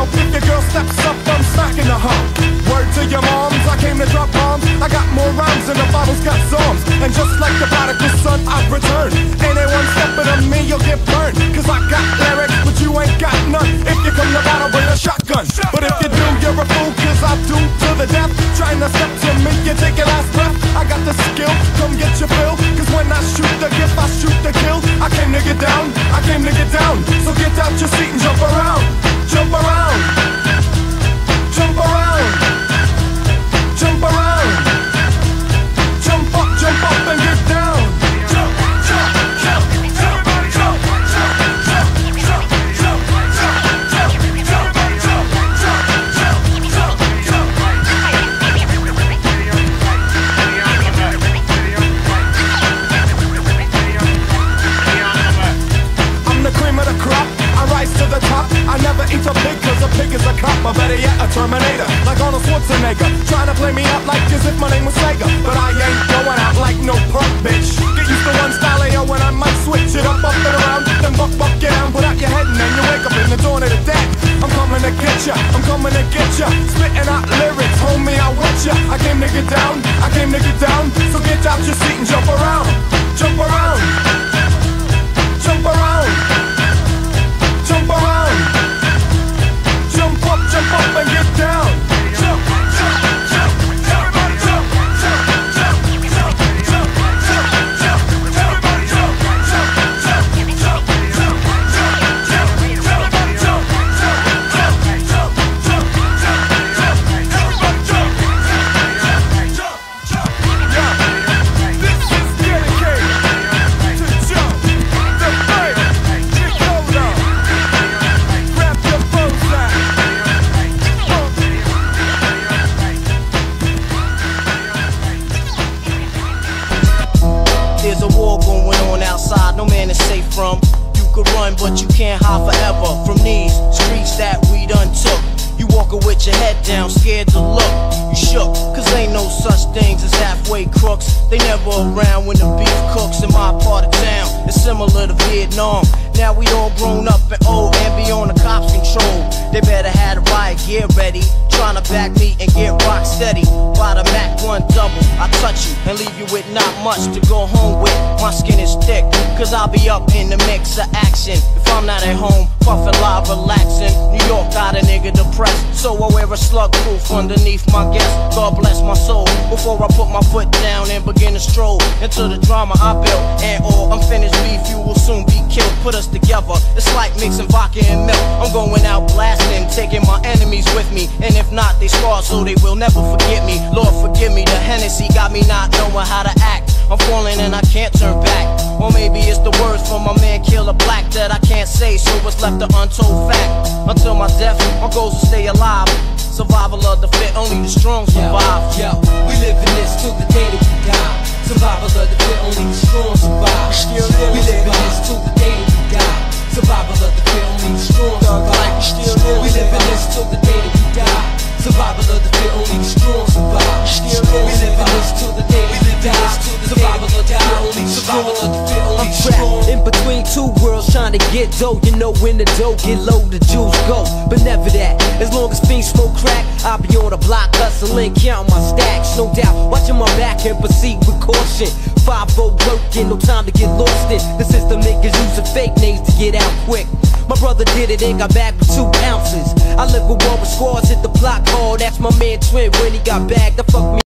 now. If your girl steps up, I'm smacking the hump. Word to your moms, I came to drop bombs. I got more rhymes than the bottle's got songs. And just like the prodigal son, I've returned. Anyone stepping on me, you'll get burned. Cause I got lyrics, but you ain't got none. If you come to battle with a shotgun, but if you do, you're a fool, cause I do to the death. Trying to step to me, you take your last breath. I got the skill, come get your fill. Cause when I shoot the gift, I shoot the kill. I came to get down, I came to get down. So get out your seat and jump around. Jump around. Jump around. Jump around. Jump up and get down. Jump, jump, jump. Everybody jump, jump, jump, jump, jump, jump, jump, everybody jump, jump, jump, jump, jump. I'm the cream of the crop, I rise to the top. I never eat a pig cause a pig is a cop. Or better yet, a Terminator, like Arnold Schwarzenegger. Trying to play me up like as if my name was Sega. But I ain't going out like no punk bitch. Get used to one style AO when I might switch it up and around. Then buck, get down, put out your head and then you wake up in the dawn of the dead. I'm coming to get ya, I'm coming to get ya. Spitting out lyrics, homie, I want ya. I came to get down, I came to get down. So get out your seat and jump around. Jump around. Jump around. Jump around. Jump up and get down. Jump, jump, jump. Everybody jump, jump, jump, jump, jump, jump, jump. Everybody jump, jump, jump, jump, jump, jump, jump. Everybody jump, jump, jump, jump, jump, jump. Everybody jump, jump, jump, jump. This is dedicated to jump the break. Get colder. Grab your bows out. There's a war going on outside, no man is safe from. You could run, but you can't hide forever from these streets that we done took. You walking with your head down, scared to look. You shook, cause ain't no such things as halfway crooks. They never around when the beef cooks in my part of town. It's similar to Vietnam. Now we all grown up and old and be on the cops' control. They better have the riot gear ready, trying to back me and get rock steady. By the Mac 1 double, I touch you and leave you with not much to go home with. My skin is thick, cause I'll be up in the mix of action. If I'm not at home, puffin' live, relaxing. New York got a nigga depressed, so I wear a slug proof underneath my guest. God bless my soul, before I put my foot down and begin to stroll into the drama I built. And all unfinished beef, you will soon be killed. Put us together, it's like mixing vodka and milk. I'm going out blasting, taking my enemies with me. And if not, they scarred so they will never forget me. Lord forgive me, the Hennessy got me not knowing how to act. I'm falling and I can't turn back. Or maybe it's the words from my man Killer Black that I can't say, so it's left an untold fact. Until my death, my goals will stay alive. Survival of the fit, only the strong survive. Yo, we live in this till the day that we die. Survival of the fit, only the strong survive. We live in this till the day that we die. Survival of the fit, only the strong survive. We live in this till the day that we die. Survival of the fit, only the strong survive. We live in this till the day that we die. Survival of the fit, only the strong survive. I'm trapped in between two worlds trying to get dough. You know when the dough get low, the jewels go. But never that, as long as fiends smoke crack, I'll be on the block hustling, counting my stacks. No doubt, watching my back and proceed with caution. 5-0 working, no time to get lost in. The system niggas using fake names to get out quick. My brother did it and got back with 2 ounces. I live with war with squads, hit the block hard. That's my man Twin when he got bagged. I fuck me.